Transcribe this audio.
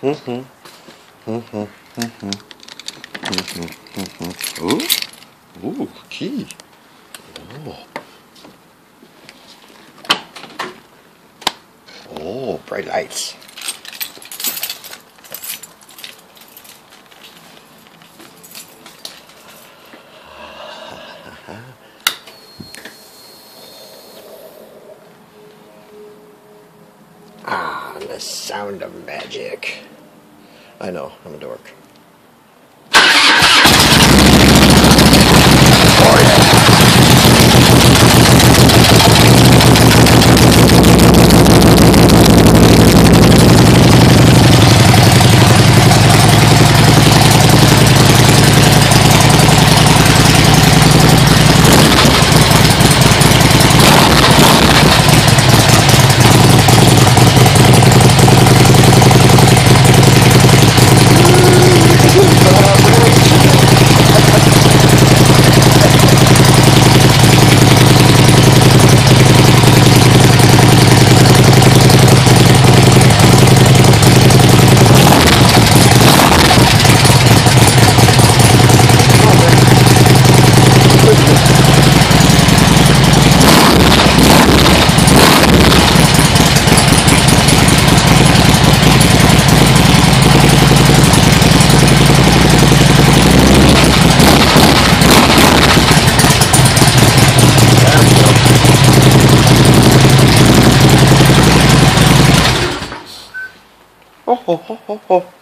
Mm-hmm. Mm-hmm. Mm-hmm. Mm-hmm. Ooh. Ooh, key. Oh. Oh, bright lights. Ah, the sound of magic. I know, I'm a dork. Oh, oh, oh, oh, oh.